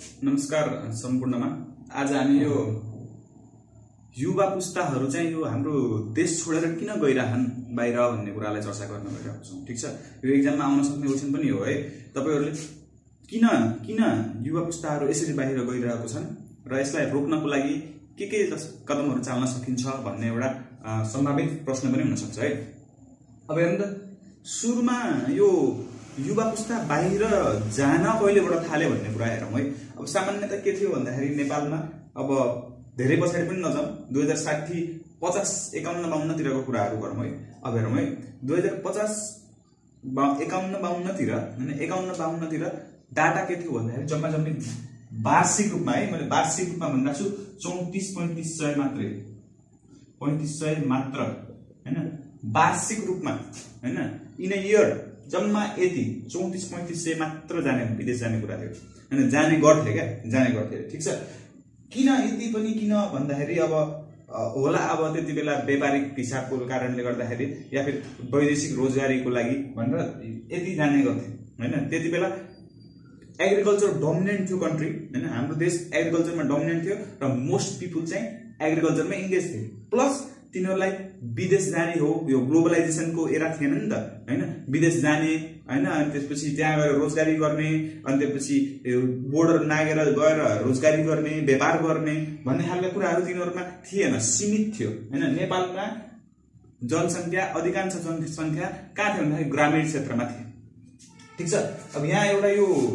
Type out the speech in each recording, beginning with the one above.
नमस्कार सम्पूर्णमा। आज हामी यो युवा पुस्ताहरू चाहिँ यो हाम्रो देश छोडेर किन गइराछन् बाहिर भन्ने कुरालाई चर्चा गर्न गइरहेको छौं। ठीक छ, यो एक्जाममा आउन सक्ने क्वेशन पनि हो है। तपाईहरुले किन युवा पुस्ताहरू यसरी बाहिर गइरहेको छन् र यसलाई रोक्नको लागि के कदमहरू चाल्न सकिन्छ भन्ने एउटा सम्भावित प्रश्न पनि हुन सक्छ है। अब हेर्नु त, सुरुमा यो युवा पुस्ता बाहिर जान कहिलेबाट थाल्यो भन्ने कुरा हेरौं है। अब सामान्यतः के थियो भन्दाखेरि नेपालमा अब धेरै पछाडि पनि नजाउँ, 2060, 50, 51, 52 तिरको कुराहरू गरौँ है। अब हेरौँ है, 2050, 51, 52 तिर हैन, 51, 52 तिर डाटा के थियो भन्दाखेरि जम्मी वार्षिक रूपमा है, मैले वार्षिक रूपमा भन्दा छु 34-3500 मात्रै, 3500 मात्र हैन, वार्षिक रूपमा हैन, इन अ इयर जम्मा यति 34-3500 मात्र जाने विदेश जाने कुरा थियो हैन, जाने गर्थे। ठीक छ, किन यति पनि किन भन्दाखेरि अब होला अब त्यति बेला व्यापारिक हिसाबको कारणले गर्दाखेरि या फिर वैदेशिक रोजगारीको लागि भनेर यति जाने गर्थे हैन। त्यति बेला एग्रिकल्चर डोमिनेन्ट थियो कन्ट्री हैन, हाम्रो देश एग्रिकल्चरमा डोमिनेन्ट थियो र मोस्ट पिपल चाहिँ एग्रिकल्चरमा इन्गेज थिए। प्लस तिनीहरूलाई विदेश जाने हो, यो ग्लोबलाइजेसनको एरा थिएन नि त हैन, विदेश जाने हैन, अनि त्यसपछि त्यहाँ गएर रोजगारी गर्ने, अनि त्यसपछि बोर्डर नागेर गएर रोजगारी गर्ने, व्यापार गर्ने भन्ने खालका कुराहरू तिनीहरूमा थिएन, सीमित थियो हैन। नेपालमा जनसंख्या, अधिकांश जनसंख्या कहाँ थियो भन्दाखेरि ग्रामीण क्षेत्रमा थिए। ठीक छ, अब यहाँ एउटा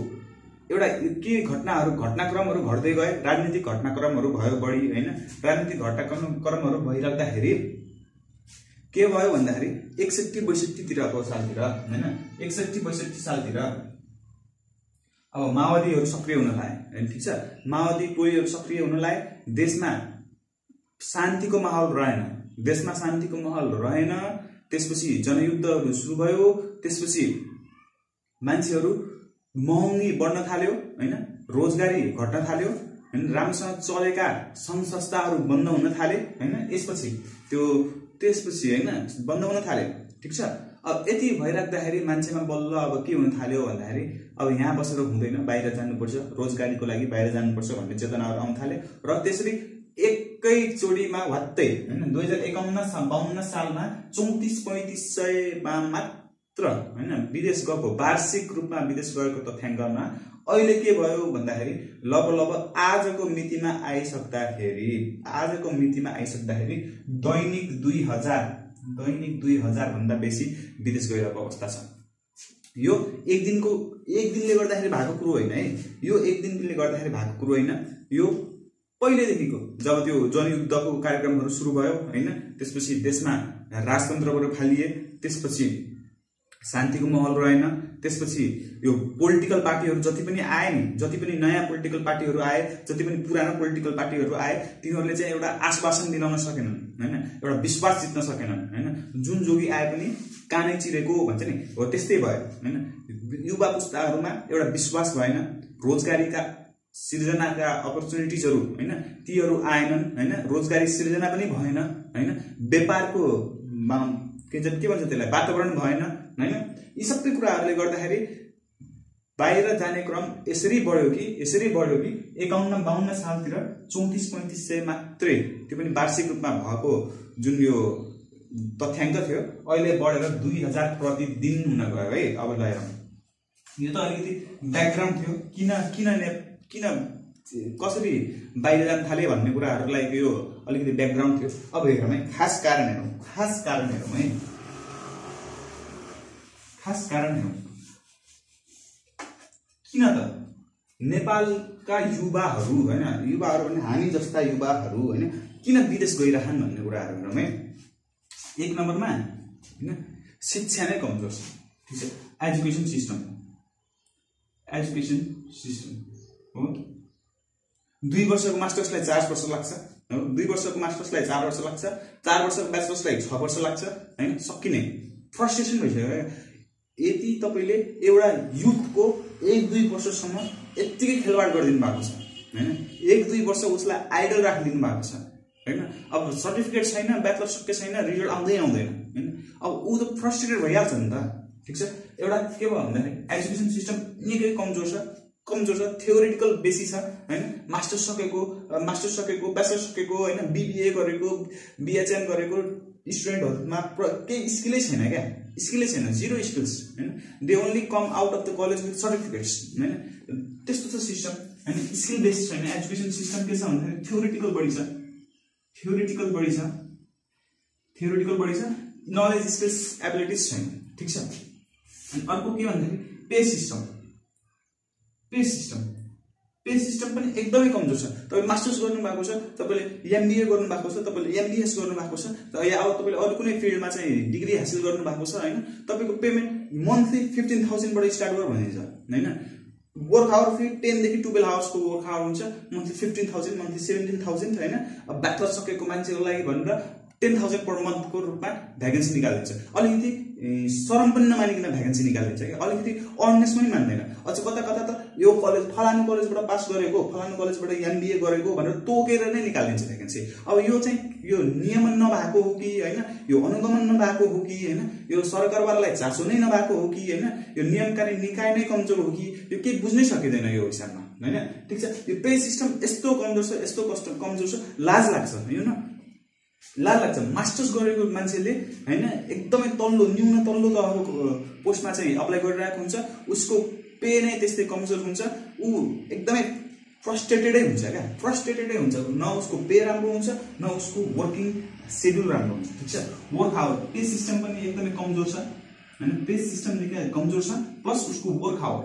के घटनाक्रमहरू घट्दै गए, राजनीतिक घटनाक्रमहरू भयो बढी हैन। राजनीतिक घटनाक्रमहरू भइराख्दाखेरि के भयो भन्दाखेरि 61-62 तिरको सालतिर हैन, 61-62 सालतिर अब माओवादीहरू सक्रिय हुन लागे। ठीक छ, माओवादी कोहीहरू सक्रिय हुन लागे, देशमा शान्तिको माहौल रहेन। त्यसपछि जनयुद्धहरू सुरु भयो, त्यसपछि मान्छेहरू महँगी बढ्न थाल्यो हैन, रोजगारी घट्न थाल्यो हैन, राम्रोसँग चलेका संघ संस्थाहरू बन्द हुन थाले हैन, त्यसपछि हैन बन्द हुन थाल्यो। ठीक छ, अब यति भइराख्दाखेरि मान्छेमा बल्ल अब के हुन थाल्यो भन्दाखेरि अब यहाँ बसेर हुँदैन, बाहिर जानुपर्छ, रोजगारीको लागि बाहिर जानुपर्छ भन्ने चेतनाहरू आउन थाले र त्यसरी एकैचोटीमा वात्तै हैन 2051-52 सालमा 34-3500 मात्र हैन विदेश गएको, वार्षिक रूपमा विदेश गएको तथ्याङ्कमा अहिले के भयो भन्दाखेरि लब आजको मितिमा आइसक्दाखेरि दैनिक 2000 भन्दा बेसी विदेश गइरहेको अवस्था छ। यो एक दिनले गर्दाखेरि भएको कुरो होइन है, यो एक दिनले गर्दाखेरि भएको कुरो होइन, यो पहिलेदेखिको जब त्यो जनयुद्धको कार्यक्रमहरू सुरु भयो हैन, त्यसपछि देशमा राजतन्त्रबाट फालिए, त्यसपछि शान्तिको माहौल रहेन, त्यसपछि यो पोलिटिकल पार्टीहरू जति पनि आए नि, जति पनि नयाँ पोलिटिकल पार्टीहरू आए, जति पनि पुरानो पोलिटिकल पार्टीहरू आए, तिनीहरूले चाहिँ एउटा आश्वासन दिलाउन सकेनन् हैन, एउटा विश्वास जित्न सकेनन् हैन। जुन जोगी आए पनि कानै चिरेको भन्छ नि, हो त्यस्तै भयो हैन। युवा पुस्ताहरूमा एउटा विश्वास भएन, रोजगारीका सृजनाका अपर्चुनिटिजहरू हैन तीहरू आएनन् हैन, रोजगारी सृजना पनि भएन हैन, व्यापारको के भन्छ त्यसलाई वातावरण भएन हैन। यी सबै कुराहरूले गर्दाखेरि बाहिर जाने क्रम यसरी बढ्यो कि 51-52 सालतिर 34-3500 मात्रै, त्यो पनि वार्षिक रूपमा भएको जुन यो तथ्याङ्क थियो, अहिले बढेर 2000 प्रतिदिन हुन गयो है। अब ल हेरौँ, यो त अलिकति ब्याकग्राउन्ड थियो, किन कसरी बाहिर जान थाले भन्ने कुराहरूलाई यो अलिकति ब्याकग्राउन्ड थियो। अब हेरौँ है, खास कारण हेरौँ है, खास कारण हेरौँ। किन त नेपालका युवाहरू हैन, युवाहरू भने हामी जस्ता युवाहरू हैन किन विदेश गइराछन् भन्ने कुराहरू हेरौँ है। एक नम्बरमा हैन शिक्षा नै कमजोर छ। ठीक छ, एजुकेसन सिस्टम हो। 2 वर्षको मास्टर्सलाई 4 वर्ष लाग्छ, 2 वर्षको मास्टर्सलाई 4 वर्ष लाग्छ, 4 वर्षको ब्याचलर्सलाई 6 वर्ष लाग्छ हैन, सकिने फ्रस्ट्रेसन भइसक्यो। यति तपाईले एउटा युथको 1-2 वर्षसम्म यतिकै खेलवाड गरिदिनु भएको छ हैन, 1-2 वर्ष उसलाई आइडल राखिदिनु भएको छ हैन। अब सर्टिफिकेट छैन, ब्याचलर सके छैन, रिजल्ट आउँदैन हैन, अब उ त फ्रस्ट्रेटेड भइहाल्छ नि त। ठीक छ, एउटा के भयो भन्दाखेरि एजुकेसन सिस्टम निकै कमजोर छ, कमजोर छ, थ्योरिटिकल बेसी छ हैन। मास्टर्स सकेको, ब्याचलर सकेको हैन, बीबीए गरेको, बीएचएम गरेको स्टुडेन्टहरुमा केही स्किलै छैन क्या, स्किलै छैन, जीरो स्किल्स हैन। They only come out of the college with certificates हैन। त्यस्तो छ सिस्टम हैन, स्किल बेस्ड छैन। एजुकेसन सिस्टम के छ भन्दाखेरि थ्योरिटिकल बढी छ, नलेज स्किल्स एबिलिटिज छैन, ठीक छ। अनि अर्को के भन्दाखेरि पे सिस्टम पनि एकदमै कमजोर छ। तपाईले मास्टर्स गर्नु भएको छ, तपाईले एमबीए गर्नु भएको छ, तपाईले एमबीएस गर्नु भएको छ, या अब तपाईले अरु कुनै फिल्डमा चाहिँ डिग्री हासिल गर्नु भएको छ हैन, तपाईको पेमेन्ट मन्थली 15,000 बाट स्टार्ट गर भनिन्छ हैन। वर्क आवर फी 10 देखि 12 आवर्स को वर्क आवर हुन्छ, मन्थली 15,000, मन्थली 17,000 हैन। अब ब्याचलर सकेको मान्छेको लागि भनेर 10,000 पर मन्थ को रूपमा भ्याकेन्सी निकालिन्छ। अलिकति शरम पनि नमानिकन भ्याकेन्सी निकालिन्छ के, अलिकति अर्नेस पनि मान्दैन। अझ कता त यो कलेज फलानु कलेजबाट पास गरेको, फलानु कलेजबाट एमबीए गरेको भनेर तोकेर नै निकालिन्छ भ्याकेन्सी। अब यो चाहिँ यो नियमन नभएको हो कि हैन, यो अनुगमन नभएको हो कि हैन, यो सरकारवालालाई चासो नै नभएको हो कि हैन, यो नियमकारी निकाय नै कमजोर हो कि, यो के बुझ्नै सकिदैन यो हिसाबमा हैन, ठीक छ। यो पे सिस्टम यस्तो कमजोर छ, यस्तो कमजोर छ, लाज लाग्छ यो न, लाज लाग्छ। मास्टर्स गरेको मान्छेले हैन एकदमै न्यून तल्लो तहको पोस्टमा चाहिँ अप्लाई गरिरहेको हुन्छ, उसको पे नै त्यस्तै कमजोर हुन्छ, ऊ एकदमै फ्रस्ट्रेटेडै हुन्छ क्या, न उसको पे राम्रो हुन्छ, न उसको वर्किङ शेड्युल राम्रो हुन्छ, ठीक छ। वर्क आवर पे सिस्टम पनि एकदमै कमजोर छ हैन, पे सिस्टम निकै कमजोर छ, प्लस उसको वर्क आवर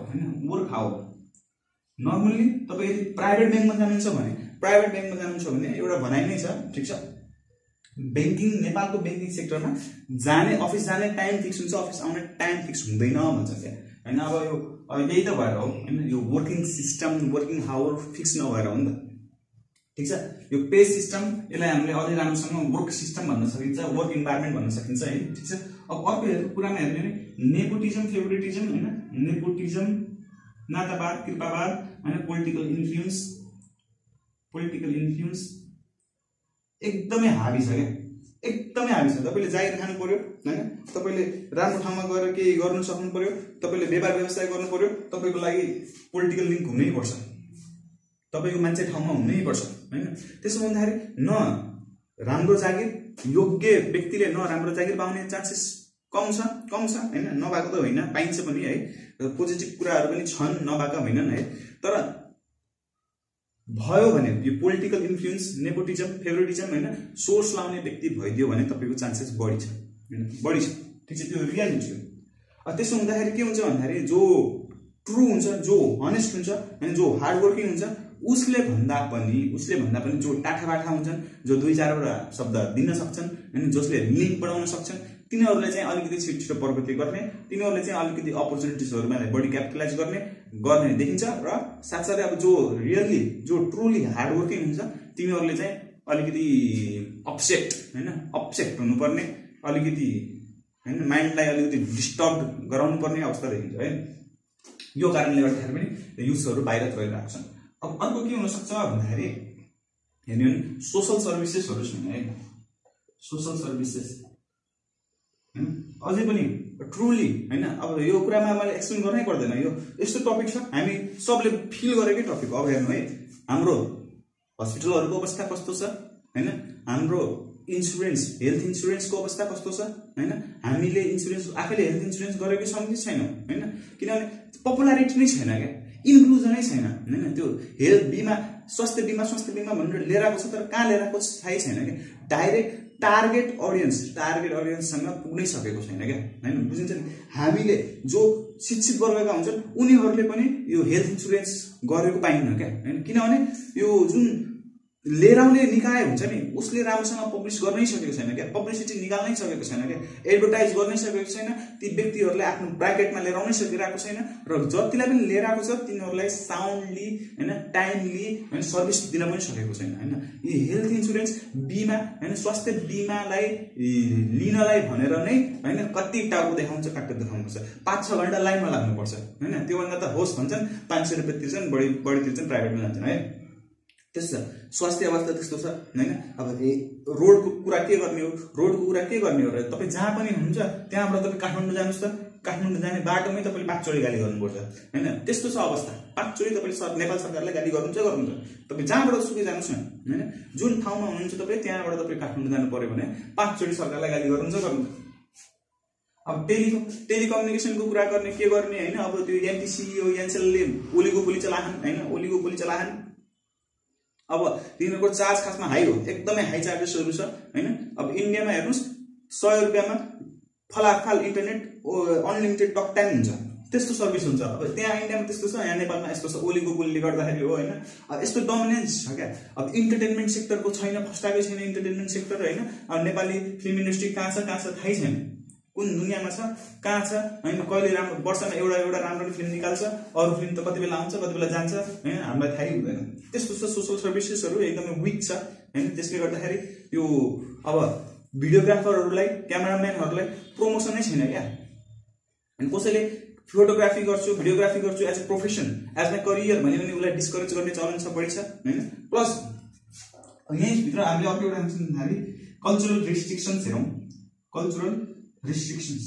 नर्मली तपाई यदि प्राइभेट ब्याङ्कमा जानुहुन्छ भने एउटा भनाइ नै छ, ठीक छ। बैंकिङ, नेपालको बैंकिङ सेक्टरमा जाने, अफिस जाने टाइम फिक्स हुन्छ, अफिस आउने टाइम फिक्स हुँदैन भन्छ क्या हैन। अब यो यही त भएर हो हैन, यो working system, working hour fix नभएर हो नि त, ठीक छ। यो पे सिस्टम, यसलाई हामीले अझै राम्रोसँग वर्क सिस्टम भन्न सकिन्छ, वर्क इन्भाइरोमेन्ट भन्न सकिन्छ है, ठीक छ। अब अर्को कुरामा हेर्ने भने नेपोटिजम, फेभरेटिजम हैन, नेपोटिजम, नातावाद, कृपावाद हैन, पोलिटिकल इन्फ्लुएन्स एकदमै हावी छ क्या, एकदमै हावी छ। तपाईले जागिर खानु पर्यो हैन, तपाईले राम्रो ठाउँमा गएर केही गर्न सक्नु पर्यो, तपाईले व्यापार व्यवसाय गर्नु पर्यो, तपाईको लागि पोलिटिकल लिंक हुनै पर्छ, तपाईको मान्छे ठाउँमा हुनै पर्छ हैन। त्यसो भन्दाखेरि न राम्रो जागिर, योग्य व्यक्तिले न राम्रो जागिर पाउने चान्सेस कम छ हैन, नभएको त होइन, पाइन्छ पनि है, पोजिटिभ कुराहरु पनि छन्, नभएका होइनन् है। तर भयो भने यो पोलिटिकल इन्फ्लुएन्स, नेपोटिजम, फेभरेटिजम हैन, सोर्स लाउने व्यक्ति भइदियो भने तपाईको चान्सेस बढी छ हैन, बढी छ, ठीक छ। त्यो रियालिटी हो। त्यसो हुँदाखेरि के हुन्छ भन्दाखेरि जो ट्रु हुन्छ, जो हनेस्ट हुन्छ हैन, जो हार्ड वर्किङ हुन्छ, उसले भन्दा पनि जो टाठाबाठा हुन्छन्, जो 2-4 वटा शब्द दिन सक्छन् हैन, जसले लिंक बढाउन सक्छन्, तिनीहरुले चाहिँ अलिकति छिटो प्रगति गर्ने, तिनीहरुले चाहिँ अलिकति अपर्चुनिटिजहरुमा बढी क्यापिटलाइज गर्ने देखिन्छ। र साथसाथै अब जो रियली, जो ट्रुली हार्ड वर्किङ हुन्छ, तिनीहरुले चाहिँ अलिकति अपसेट हुनुपर्ने, अलिकति हैन माइन्डलाई अलिकति डिस्टर्ब गराउनु पर्ने अवस्था देखिन्छ है। यो कारणले गर्दाखेरि पनि युथहरु बाहिर गइरहेका छन्। अब अर्को के हुन सक्छ भन्दाखेरि हेर्नु भने सोशल सर्भिसेसहरु छन् है, सोशल सर्भिसेस हैन, अझै पनि ट्रुली हैन। अब यो कुरामा मैले एक्सप्लेन गर्नै पर्दैन, यो यस्तो टपिक छ, हामी सबले फिल गरेकै टपिक हो। अब हेर्नु है, हाम्रो हस्पिटलहरुको अवस्था कस्तो छ हैन, हाम्रो इन्स्योरेन्स, हेल्थ इन्स्योरेन्सको अवस्था कस्तो छ हैन, हामीले इन्स्योरेन्स आफैले हेल्थ इन्स्योरेन्स गरेकै छौं कि छैनौं हैन, किनभने पपुलारिटी नै छैन क्या, इन्क्लुजनै छैन हैन। त्यो हेल्थ बीमा, स्वास्थ्य बीमा भनेर लिएर आएको छ, तर कहाँ लिएर आएको थाहै छैन क्या। डाइरेक्ट टार्गेट अडियन्ससँग पुग्नै सकेको छैन क्या हैन, बुझिन्छ नि। हामीले जो शिक्षित वर्गका हुन्छन् उनीहरुले पनि यो हेल्थ इन्स्योरेन्स गरेको पाइन्न क्या हैन, किनभने यो जुन लिएर आउने निकाय हुन्छ नि, उसले राम्रोसँग पब्लिश गर्नै सकेको छैन क्या, पब्लिसिटी निकाल्नै सकेको छैन क्या, एडभर्टाइज गर्नै सकेको छैन, ती व्यक्तिहरुले आफ्नो ब्राकेटमा लिएर आउनै सकिरहेको छैन। र जतिलाई पनि लिएर आएको छ तिनीहरुलाई साउन्डली हैन, टाइमली हैन सर्भिस दिन पनि सकेको छैन हैन। यी हेल्थ इन्स्योरेन्स बीमा हैन, स्वास्थ्य बीमालाई लिनलाई भनेर नै हैन कति टाउको देखाउँछ, काट्टो देखाउनुपर्छ, 5-6 घण्टा लाइनमा लाग्नुपर्छ हैन। त्यो भन्दा त होस् भन्छन् 500 रुपैयाँ तिर्छन्, बढी तिर्छन्, प्राइभेटमा जान्छन् है। त्यस्तो स्वास्थ्य अवस्था त्यस्तो छ हैन। अब रोडको कुरा के गर्ने हो र तपाई जहाँ पनि हुनुहुन्छ त्यहाँबाट तपाई काठमाडौँ जानुस् त, काठमाडौँ जाने बाटोमै तपाईँले 5 चोटि गाली गर्नुपर्छ हैन। त्यस्तो छ अवस्था। 5 चोटि तपाईँले नेपाल सरकारलाई गाली गर्नुहुन्छ। तपाईँ जहाँबाट सुकै जानुहोस् न हैन, जुन ठाउँमा हुनुहुन्छ तपाईँ त्यहाँबाट तपाईँ काठमाडौँ जानु पर्यो भने 5 चोटि सरकारलाई गाली गर्नुहुन्छ। अब टेलिकम्युनिकेसनको कुरा गर्ने के गर्ने हैन। अब त्यो एमटिसी एनसेलले ओलिगोपोली चलाहन हैन, ओलिगोपोली चलाहन। अब तिनीहरूको चार्ज खासमा हाई हो, एकदमै हाई चार्जेसहरू छ हैन। अब इन्डियामा हेर्नुस् 100 रुपैयाँमा फलाफल इन्टरनेट अनलिमिटेड टक टाइम हुन्छ, त्यस्तो सर्भिस हुन्छ। अब त्यहाँ इन्डियामा त्यस्तो छ, यहाँ नेपालमा यस्तो छ, ओलिगोपोलीले गर्दाखेरि हो हैन। अब यस्तो डोमिनेन्स छ क्या। अब इन्टरटेनमेन्ट सेक्टरको छैन, फस्टाकै छैन इन्टरटेनमेन्ट सेक्टर हैन। अब नेपाली फिल्म इन्डस्ट्री कहाँ छ थाहै छैन, कुन दुनियाँमा छ कहाँ छ हैन। कहिले राम्रो वर्षमा एउटा राम्रो फिल्म निकाल्छ, अरू फिल्म त कति बेला आउँछ कति बेला जान्छ हैन, हामीलाई थाहै हुँदैन। त्यस्तो छ। सोशल सर्भिसेसहरू एकदमै विक छ हैन। त्यसले गर्दाखेरि यो अब भिडियोग्राफरहरूलाई क्यामेराम्यानहरूलाई प्रमोसनै छैन क्या। अनि कसैले फोटोग्राफी गर्छु भिडियोग्राफी गर्छु as a profession as my career भन्यो भने उसलाई डिस्करेज गर्ने चलन छ, बढी छ हैन। प्लस यहीँभित्र हामीले अर्को एउटा भन्दाखेरि कल्चरल रिस्ट्रिक्सन्स हेरौँ। कल्चरल रिस्ट्रिक्सन्स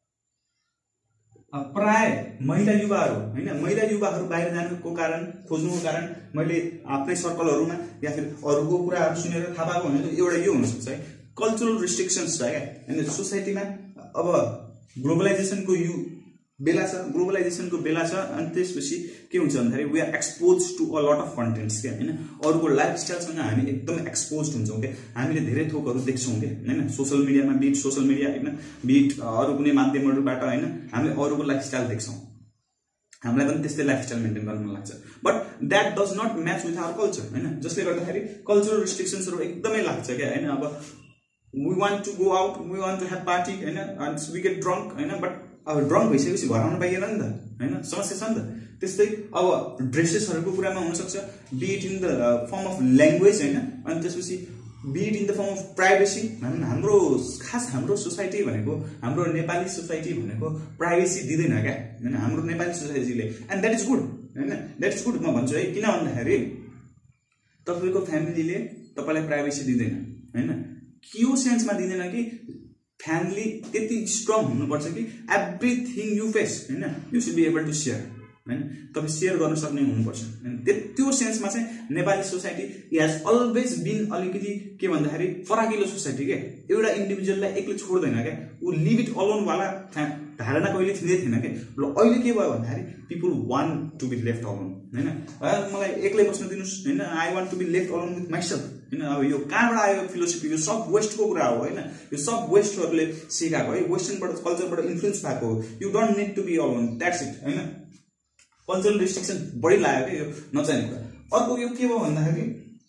प्राय महिला युवाहरू हैन, महिला युवाहरू बाहिर जानुको कारण खोज्नुको कारण मैले आफ्नै सर्कलहरूमा या फिर अरूको कुराहरू सुनेर थाहा पाएको भने एउटा यो हुनसक्छ है, कल्चरल रिस्ट्रिक्सन्स छ क्या हैन। सोसाइटीमा अब ग्लोबलाइजेसनको बेला छ, ग्लोबलाइजेसनको बेला छ। अनि त्यसपछि के हुन्छ भन्दाखेरि we are expose to a lot of contents क्या हैन। अरूको लाइफस्टाइलसँग हामी एकदम एक्सपोज हुन्छौँ क्या। हामीले धेरै थोकहरू देख्छौँ क्या हैन, सोसल मिडियामा बिट सोसल मिडिया हैन, बिट अरू कुनै माध्यमहरूबाट हैन, हामीले अरूको लाइफस्टाइल देख्छौँ। हामीलाई पनि त्यस्तै लाइफस्टाइल मेन्टेन गर्न मन लाग्छ, but that does not match with our culture हैन। जसले गर्दाखेरि कल्चरल रिस्ट्रिक्सन्सहरू एकदमै लाग्छ क्या हैन। अब we want to go out, we want to have party हैन, एन्ड वी गेट ड्रङ्क हैन। बट अब ड्रङ्क भइसकेपछि घर आउनु पाइएन नि त हैन, समस्या छ नि त। त्यस्तै अब ड्रेसेसहरूको कुरामा हुनसक्छ, be it in the form of language हैन। अनि त्यसपछि be it in the form of privacy. हाम्रो खास हाम्रो सोसाइटी भनेको, हाम्रो नेपाली सोसाइटी भनेको प्राइभेसी दिँदैन क्या हैन, हाम्रो नेपाली सोसाइटीले। एन्ड द्याट इज गुड हैन, द्याट इज गुड म भन्छु है। किन भन्दाखेरि तपाईँको फ्यामिलीले तपाईँलाई प्राइभेसी दिँदैन हैन। यो सेन्समा दिँदैन कि फ्यामिली त्यति स्ट्रङ हुनुपर्छ कि एभ्रिथिङ यु फेस हैन you should be able to share हैन, तपाईँ सेयर गर्न सक्ने हुनुपर्छ हैन। त्यो सेन्समा चाहिँ Nepali society has always been अलिकति के भन्दाखेरि फराकिलो सोसाइटी के। एउटा इन्डिभिजुअललाई एक्लै छोड्दैन क्या, ऊ लिभ इट अलोनवाला धारणा कहिले थिँदै थिएन क्या। ल अहिले के भयो भन्दाखेरि people want to be left alone हैन। मलाई एक्लै बस्न दिनुहोस् हैन, I want to be left alone with myself हैन। अब यो कहाँबाट आयो फिलोसफी? यो सब वेस्टको कुरा हो हैन, यो सब वेस्टहरूले सिकाएको है, वेस्टर्नबाट कल्चरबाट इन्फ्लुएन्स भएको हो। You don't need to be alone, that's it हैन। कल्चरल रिस्ट्रिक्सन बढी लाग्यो क्या यो नचाहिने कुरा। अर्को यो के भयो भन्दाखेरि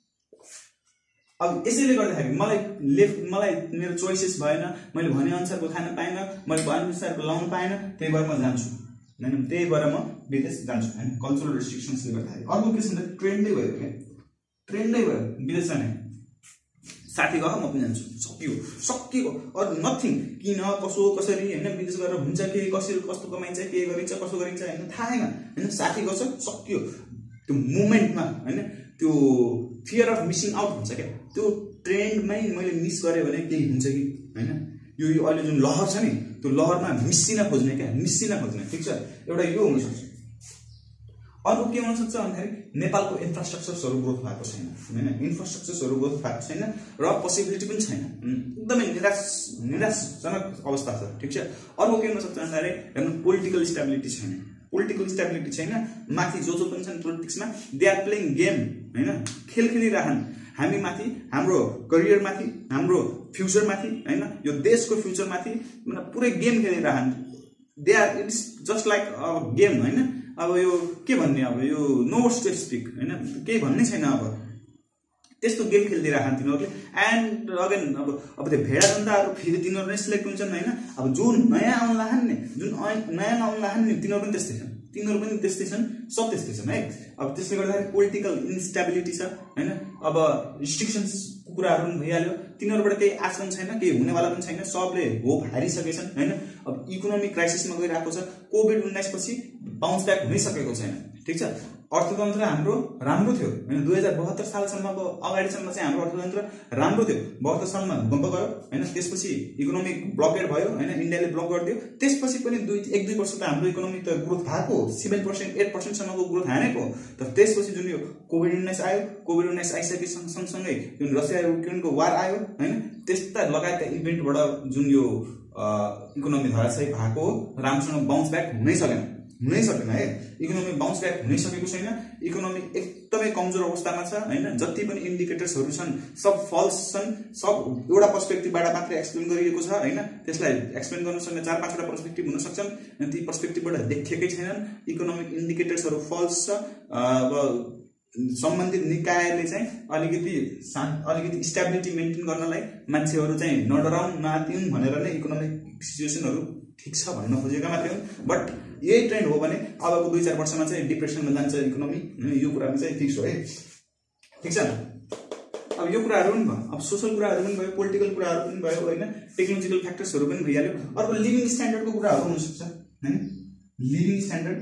अब यसैले गर्दाखेरि मलाई मेरो चोइसेस भएन, मैले भने अनुसारको खान पाएन, मैले भने अनुसारको लाउन पाएन, त्यही भएर म जान्छु हैन, त्यही भएर म विदेश जान्छु हैन। कल्चरल रिस्ट्रिक्सन्सले गर्दाखेरि अर्को के छ भन्दा ट्रेन्डै भयो क्या, ट्रेन्डै भयो विदेश जाने। साथी गयो म पनि जान्छु, सकियो अरू नथिङ। किन कसो कसरी हैन, विदेश गएर हुन्छ के, कसरी कस्तो कमाइन्छ, के गरिन्छ कसो गरिन्छ हैन, थाहा छैन हैन। साथी गर्छ सकियो। त्यो मोमेन्टमा हैन, त्यो फियर अफ मिसिङ आउट हुन्छ क्या। त्यो ट्रेन्डमै मैले मिस गरेँ भने केही हुन्छ कि हैन। यो अहिले जुन लहर छ नि, त्यो लहरमा मिसिन खोज्ने क्या, मिसिन खोज्ने, ठिक छ। एउटा यो हुनसक्छ। अर्को के हुनसक्छ भन्दाखेरि नेपालको इन्फ्रास्ट्रक्चर्सहरू ग्रोथ भएको छैन हैन, इन्फ्रास्ट्रक्चर्सहरू ग्रोथ भएको छैन र पोसिबिलिटी पनि छैन, एकदमै निराशजनक अवस्था छ, ठिक छ। अर्को के हुनसक्छ भन्दाखेरि हेर्नु पोलिटिकल स्टेबिलिटी छैन, पोलिटिकल स्टेबिलिटी छैन। माथि जो पनि छन् पोलिटिक्समा दे आर प्लेइङ गेम हैन, खेल खेलिरहन्। हामी माथि, हाम्रो करियर माथि, हाम्रो फ्युचर माथि हैन, यो देशको फ्युचर माथि पुरै गेम खेलिरहन्। They are it's just like a game हैन। अब यो के भन्ने, अब यो नो वर्ड्स टु स्पिक हैन, केही भन्नै छैन। अब त्यस्तो गेम खेलिदिइराखन् तिनीहरूले। एन्ड अगेन अब त्यो भेडा जनताहरू फेरि तिनीहरू नै सिलेक्ट हुन्छन् हैन। अब जुन नयाँ आउन लाहन् नि, तिनीहरू पनि त्यस्तै छन्, तिनीहरू पनि त्यस्तै छन्, सब त्यस्तै छन् है। अब त्यसले गर्दाखेरि पोलिटिकल इन्स्टेबिलिटी छ हैन। अब रिस्ट्रिक्सन्स कुराहरू पनि भइहाल्यो, तिनीहरूबाट केही आश पनि छैन, केही हुनेवाला पनि छैन, सबले होप हारिसकेछन् हैन। अब इकोनोमिक क्राइसिसमा गइरहेको छ। कोभिड-19 पछि बाउन्स ब्याक हुनै सकेको छैन। ठीक छ, अर्थतन्त्र हाम्रो राम्रो थियो हैन, 2072 सालसम्मको अगाडिसम्म चाहिँ हाम्रो अर्थतन्त्र राम्रो थियो। 72 सालमा भूकम्प गयो हैन, त्यसपछि इकोनोमिक ब्लकेड भयो हैन, इन्डियाले ब्लक गरिदियो। त्यसपछि पनि 1-2 वर्ष त हाम्रो इकोनोमी त ग्रोथ भएको, 7% 8% सम्मको ग्रोथ हानेको। तर त्यसपछि जुन यो कोभिड-19 आयो, कोभिड-19 आइसके सँगसँगै जुन रसिया र युक्रेनको वार आयो हैन, त्यस्ता लगायतका इभेन्टबाट जुन यो इकोनोमी धराशायी भएको, राम्रोसँग बाउन्स ब्याक हुनै सकेन है। इकोनोमी बाउन्स ब्याक हुनै सकेको छैन। इकोनोमी एकदमै कमजोर अवस्थामा छ हैन। जति पनि इन्डिकेटर्सहरू छन् सब फल्स छन्, सब एउटा पर्सपेक्टिभबाट मात्रै एक्सप्लेन गरिएको छ हैन। त्यसलाई एक्सप्लेन गर्न सक्ने 4-5 वटा पर्सपेक्टिभ हुन सक्छन्, ती पर्सपेक्टिभबाट देखेकै छैनन्। इकोनोमिक इन्डिकेटर्सहरू फल्स छ। अब सम्बन्धित निकायले चाहिँ अलिकति स्टेबिलिटी मेन्टेन गर्नलाई मान्छेहरू चाहिँ नडराउन् नआत्तिउन् भनेर नै इकोनोमिक सिचुएसनहरू ठिक छ भन्न खोजेका मात्रै हुन्। बट यही ट्रेन्ड हो भने अबको 2-4 वर्षमा चाहिँ डिप्रेसनमा जान्छ इकोनोमी, यो कुरामा चाहिँ फिक्स हो है। ठिक छ, अब यो कुराहरू पनि भयो, अब सोशल कुराहरू पनि भयो, पोलिटिकल कुराहरू पनि भयो हैन, टेक्नोलोजिकल फ्याक्टर्सहरू पनि भइहाल्यो। अर्को लिभिङ स्ट्यान्डर्डको कुराहरू हुन सक्छ हैन। लिभिङ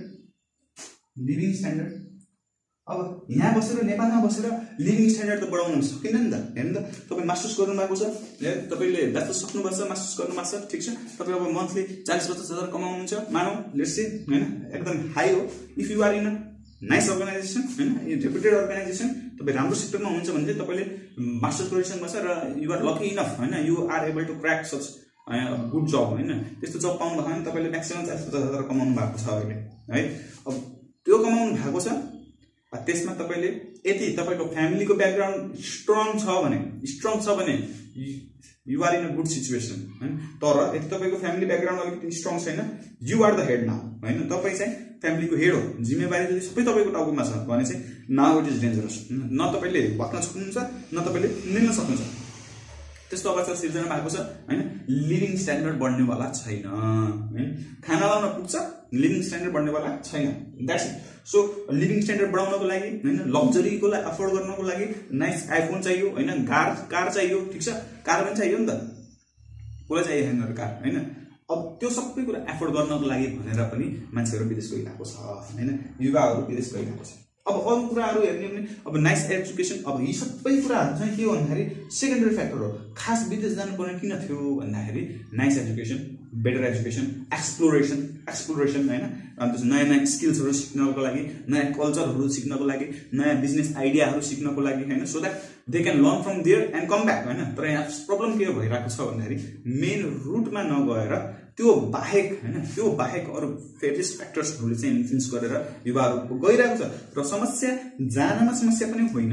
स्ट्यान्डर्ड अब यहाँ बसेर नेपालमा बसेर लिभिङ स्ट्यान्डर्ड त बढाउन सकिन्न नि त। हेर्नु त, तपाईँ मास्टर्स गर्नु भएको छ, तपाईँले ब्याचलर्स सक्नुभएको छ, मास्टर्स गर्नु भएको छ, ठिक छ, तपाईँ अब मन्थली 40-50 हजार कमाउनुहुन्छ मानौ, लेट्स से हैन, एकदम हाई हो। If you are in a nice organization हैन, रेपुटेड अर्गनाइजेसन, तपाईँ राम्रो सेक्टरमा हुनुहुन्छ भने चाहिँ तपाईँले मास्टर्स गरिसक्नु भएको छ र यु आर लकी इनफ हैन, you are able to crack such good job हैन। त्यस्तो जब पाउनु भएको भने तपाईँले म्याक्सिमम 40-50 हजार कमाउनु भएको छ अहिले है। अब त्यो कमाउनु भएको छ, त्यसमा तपाईले यदि तपाईको फ्यामिलीको ब्याकग्राउन्ड स्ट्रङ छ भने you are in a good situation हैन। तर यदि तपाईको फ्यामिली ब्याकग्राउन्ड अलिकति स्ट्रङ छैन, you are the head now हैन, तपाई चाहिँ फ्यामिलीको हेड हो, जिम्मेवारी चाहिँ सबै तपाईको टाउकोमा छ भने चाहिँ नाउ इट इज डेन्जरस। न तपाईले बच्न सक्नुहुन्छ, न तपाईले मिल्न सक्नुहुन्छ। त्यस्तो अवस्था सिर्जना भएको छ हैन। लिभिङ स्ट्यान्डर्ड बढ्नेवाला छैन हैन। खाना लाउन पुग्छ, लिभिङ स्ट्यान्डर्ड बढ्नेवाला छैन, that's it. So living standard बढाउनको लागि हैन, लग्जरीको लागि अफोर्ड गर्नको लागि नाइस आइफोन चाहियो हैन, कार चाहियो, ठीक छ, कार पनि चाहियो नि त, कसलाई चाहिएन कार हैन। अब त्यो सबै कुरा एफोर्ड गर्नको लागि भनेर पनि मान्छेहरू विदेश गइरहेको छ हैन, युवाहरू विदेश गइरहेको छ। अब अरु कुराहरू हेर्ने भने अब नाइस एजुकेसन, अब यी सबै कुराहरू चाहिँ के हो भन्दाखेरि सेकेन्डरी फ्याक्टर हो। खास विदेश जानुपर्ने किन थियो भन्दाखेरि nice education, better education, exploration हैन, अनि त्यसपछि नयाँ नयाँ स्किल्सहरू सिक्नको लागि, नयाँ कल्चरहरू सिक्नको लागि, नयाँ बिजनेस आइडियाहरू सिक्नको लागि हैन, so that they can learn from there and come back हैन। तर यहाँ प्रब्लम के भइरहेको छ भन्दाखेरि मेन रुटमा नगएर त्यो बाहेक अरु फेरियस फ्याक्टर्सहरूले चाहिँ इन्फ्लुएन्स गरेर युवाहरू गइरहेको छ। र समस्या जानमा समस्या पनि होइन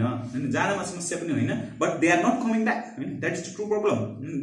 but they are not coming back हैन, that is the true problem,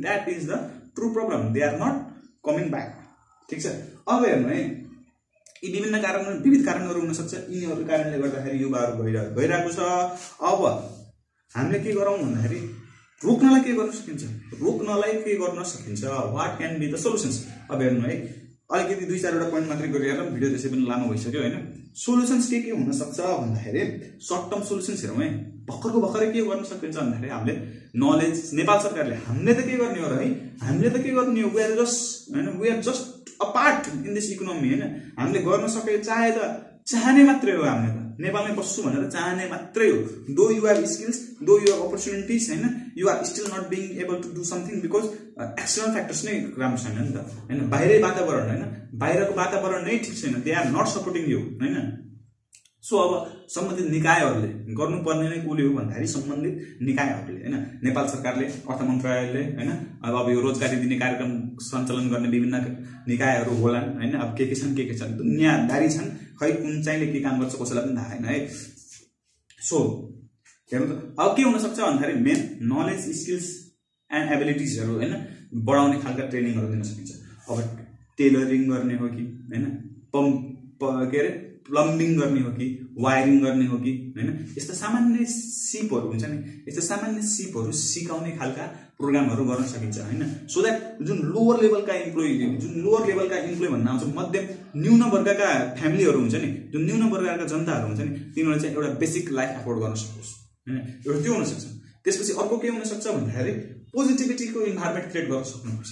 they are not coming back, ठीक छ। अब हेर्नु है, यी विभिन्न कारणहरू हुन सक्छ, यिनीहरू कारणले गर्दाखेरि युवाहरू गइरहेको छ। अब हामीले के गरौँ भन्दाखेरि रोक्नलाई के गर्न सकिन्छ, what can be the solutions. अब हेर्नु है, अलिकति 2-4 वटा पोइन्ट मात्रै गरिएर भिडियो त्यसै पनि लामो भइसक्यो हैन। सोलुसन्स के हुन सक्छ भन्दाखेरि सर्ट टर्म सोलुसन्स हेरौँ है। भर्खरै के गर्न सकिन्छ भन्दाखेरि हामीले नलेज, नेपाल सरकारले हामीले त के गर्ने हो र है, we are just a part in this economy हैन। हामीले गर्न सके चाहने मात्रै हो, हामीले त नेपालमै बस्छु भनेर चाहने मात्रै हो। Though you have skills, though you have opportunities हैन, you are still not being able to do something because external factors नै राम्रो छैन नि त हैन। बाहिरै वातावरण हैन, बाहिरको वातावरण नै ठीक छैन, they are not supporting you हैन। सो अब सम्बन्धित निकायहरूले गर्नुपर्ने नै कसले हो भन्दाखेरि सम्बन्धित निकायहरूले हैन, नेपाल सरकारले, अर्थ मन्त्रालयले हैन, अब यो रोजगारी दिने कार्यक्रम सञ्चालन गर्ने विभिन्न निकायहरू होलान् हैन। अब के छन् दुनियादारी छन्, खै कुन चाहिँले के काम गर्छ कसैलाई पनि थाहा छैन है। सो हेर्नु त, अब के हुन सक्छ भन्दाखेरि मेन नलेज, स्किल्स एन्ड एबिलिटिजहरू हैन बढाउने खालका ट्रेनिङहरू दिन सकिन्छ। अब टेलरिङ गर्ने हो कि हैन, प्लम्बिङ गर्ने हो कि, वायरिङ गर्ने हो कि हैन, यस्ता सामान्य सिपहरू हुन्छ नि, यस्ता सामान्य सिपहरू सिकाउने खालका प्रोग्रामहरू गर्न सकिन्छ हैन। सो द्याट जुन लोवर लेभलका इम्प्लोइ भन्न आउँछ, मध्यम न्यून वर्गका फ्यामिलीहरू हुन्छ नि, जुन न्यून वर्गका जनताहरू हुन्छ नि, तिनीहरूले चाहिँ एउटा बेसिक लाइफ एफोर्ड गर्न सकोस् हैन, एउटा त्यो हुन सक्छ। त्यसपछि अर्को के हुन सक्छ भन्दाखेरि पोजिटिभिटीको इन्भाइरोमेन्ट क्रिएट गर्न सक्नुपर्छ क्या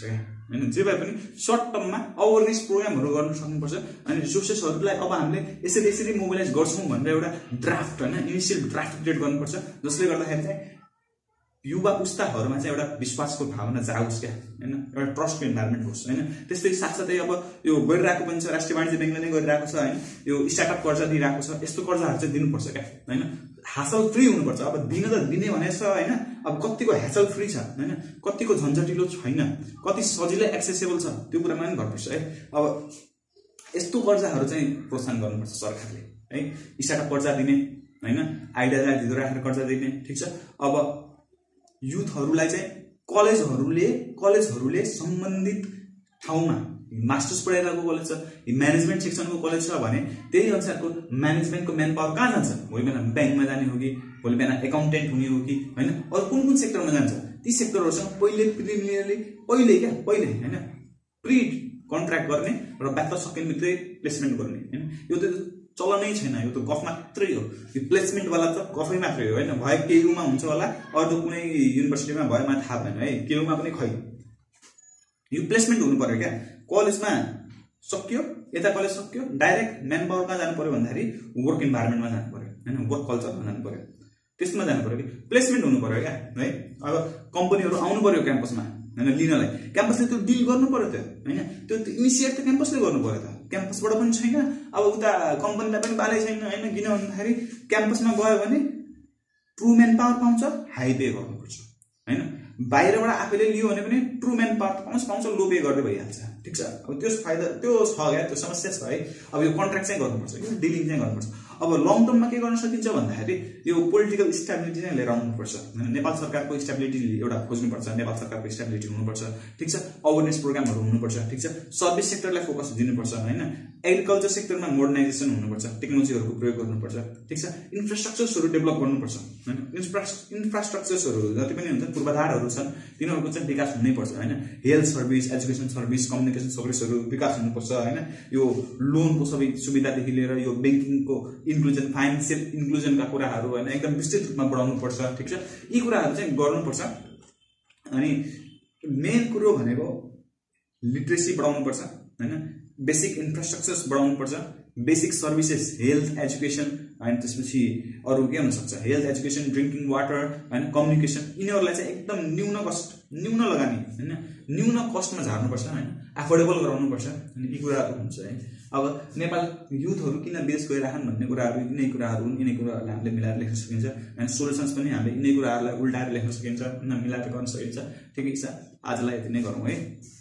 हैन, जे भए पनि सर्ट टर्ममा अवेरनेस प्रोग्रामहरू गर्न सक्नुपर्छ। अनि रिसोर्सेसहरूलाई अब हामीले यसरी यसरी मोबिलाइज गर्छौँ भनेर एउटा ड्राफ्ट हैन, इनिसियल ड्राफ्ट क्रिएट गर्नुपर्छ, जसले गर्दाखेरि चाहिँ युवा पुस्ताहरूमा चाहिँ एउटा विश्वासको भावना जागोस् क्या हैन, एउटा ट्रस्टको इन्भाइरोमेन्ट होस् हैन। त्यस्तै साथसाथै अब यो गरिरहेको पनि छ, राष्ट्रिय वाणिज्य ब्याङ्कले नै गरिरहेको छ हैन, यो स्टार्टअप कर्जा दिइरहेको छ, यस्तो कर्जाहरू चाहिँ दिनुपर्छ क्या हैन, हासल फ्री हुनुपर्छ। अब दिन त दिने भनेछ हैन, अब कतिको ह्यासल फ्री छ हैन, कतिको झन्झटिलो छैन, कति सजिलै एक्सेसेबल छ, त्यो कुरामा पनि गर्नुपर्छ है। अब यस्तो कर्जाहरू चाहिँ प्रोत्साहन गर्नुपर्छ सरकारले है, स्टार्टअप कर्जा दिने हैन, आइडियालाई भित्र राखेर कर्जा दिने, ठिक छ। अब युथहरूलाई चाहिँ कलेजहरूले सम्बन्धित ठाउँमा मास्टर्स पढाइरहेको कलेज छ, म्यानेजमेन्ट सेक्सनको कलेज छ भने त्यही अनुसारको म्यानेजमेन्टको म्यान पावर कहाँ जान्छ, भोलि बिहान ब्याङ्कमा जाने हो कि, भोलि बिहान एकाउन्टेन्ट हुने हो कि हैन, अरू कुन कुन सेक्टरमा जान्छ, ती सेक्टरहरूसँग पहिले हैन प्री कन्ट्र्याक्ट गर्ने र ब्याचलर सकिनेबित्तिकै प्लेसमेन्ट गर्ने हैन। यो त चलनै छैन, यो त गफ मात्रै हो, यो प्लेसमेन्ट वाला त गफै मात्रै हो हैन। भए केयुमा हुन्छ होला, अरू कुनै युनिभर्सिटीमा भयो मलाई थाहा भएन है, केयुमा पनि खै, यो प्लेसमेन्ट हुनु पर्यो क्या। कलेजमा सक्यो, यता कलेज सक्यो, डाइरेक्ट म्यान पावर कहाँ जानु पर्यो भन्दाखेरि वर्क इन्भाइरोमेन्टमा जानु पर्यो हैन, वर्क कल्चरमा जानु पर्यो, त्यसमा जानु पर्यो कि प्लेसमेन्ट हुनु पर्यो क्या है। अब कम्पनीहरू आउनु पर्यो क्याम्पसमा हैन लिनलाई, क्याम्पसले त्यो डिल गर्नु पर्यो त हैन, त्यो इनिसिएट त क्याम्पसले गर्नु पर्यो त, क्याम्पसबाट पनि छैन, अब उता कम्पनीलाई पनि पालै छैन हैन। किन भन्दाखेरि क्याम्पसमा गयो भने ट्रु म्यान पावर पाउँछ, हाई पे गर्नुपर्छ हैन, बाहिरबाट आफैले लियो भने पनि ट्रु म्यान पावर पाउँछ, लो पे गर्दै भइहाल्छ, ठिक छ। अब त्यो फाइदा त्यो छ क्या, त्यो समस्या छ है। अब यो कन्ट्र्याक्ट चाहिँ गर्नुपर्छ, यो डिलिङ चाहिँ गर्नुपर्छ। अब लङ टर्ममा के गर्न सकिन्छ भन्दाखेरि यो पोलिटिकल स्टेबिलिटी चाहिँ लिएर आउनुपर्छ हैन, नेपाल सरकारको स्टेबिलिटी एउटा खोज्नुपर्छ, नेपाल सरकारको स्टेबिलिटी हुनुपर्छ, ठिक छ। अवेरनेस प्रोग्रामहरू हुनुपर्छ, ठिक छ। सर्भिस सेक्टरलाई फोकस दिनुपर्छ हैन, एग्रिकल्चर सेक्टरमा मोडर्नाइजेसन हुनुपर्छ, टेक्नोलोजीहरूको प्रयोग गर्नुपर्छ, ठिक छ। इन्फ्रास्ट्रक्चर्सहरू डेभलप गर्नुपर्छ हैन, इन्फ्रास्ट्रक्चर्सहरू जति पनि हुन्छ पूर्वाधारहरू छन् तिनीहरूको चाहिँ विकास हुनैपर्छ हैन। Health service, education service, communication सर्भिसहरू विकास हुनुपर्छ हैन। यो लोनको सबै सुविधादेखि लिएर यो ब्याङ्किङको इन्क्लुजन, फाइनेन्सियल इन्क्लुजनका कुराहरू हैन एकदम विस्तृत रूपमा बढाउनु पर्छ, ठिक छ। यी कुराहरू चाहिँ गर्नुपर्छ। अनि मेन कुरो भनेको लिटरेसी बढाउनु पर्छ हैन, बेसिक इन्फ्रास्ट्रक्चर्स बढाउनु पर्छ, बेसिक सर्भिसेस, हेल्थ, एजुकेसन, अनि त्यसपछि अरू के हुन सक्छ, हेल्थ, एजुकेसन, ड्रिङ्किङ वाटर हैन, कम्युनिकेसन, यिनीहरूलाई चाहिँ एकदम न्यून लगानी हैन, न्यून कस्टमा झार्नुपर्छ हैन, एफोर्डेबल गराउनुपर्छ। अनि यी कुराहरू हुन्छ है। अब नेपाल युथहरू किन विदेश गइराछन् भन्ने कुराहरू यिनै कुराहरू हुन्, यिनै कुराहरूलाई हामीले मिलाएर लेख्न सकिन्छ हैन। सोल्युसन्स पनि हामीले यिनै कुराहरूलाई उल्टाएर लेख्न सकिन्छ, मिलाएर गर्न सकिन्छ। ठिकै छ, आजलाई यति नै गरौँ है।